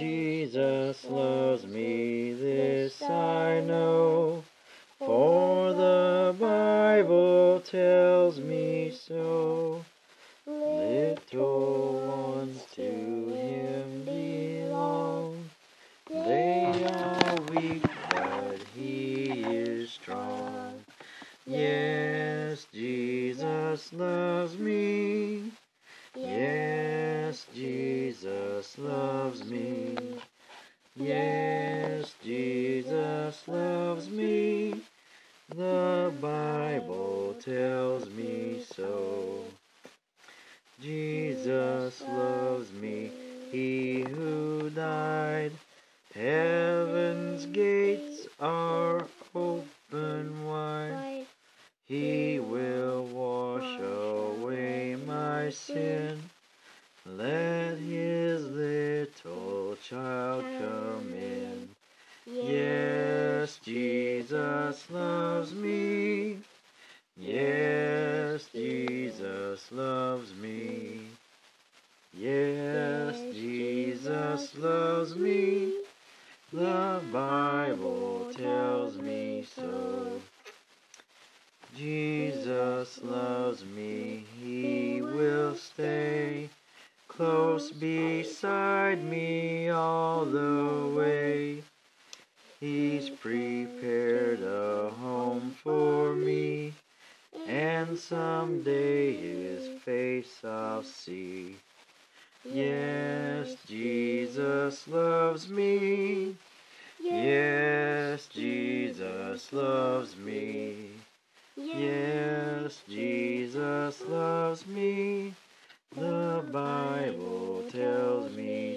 Jesus loves me, this I know, for the Bible tells me so. Little ones to Him belong. They are weak, but He is strong. Yes, Jesus loves me. Yes, Jesus loves me. Yes, Jesus loves me. The Bible tells me so. Jesus loves me, He who died. Heaven's gates are open wide. He will wash away my sin. Let His little child come in. Yes, Jesus loves me. Yes, Jesus loves me. Yes, Jesus loves me. The Bible tells me so. Jesus loves me, He will stay close beside me all the way. He's prepared a home for me, and someday His face I'll see. Yes, Jesus loves me. Yes, Jesus loves me. Yes, Jesus loves me. The Bible tells me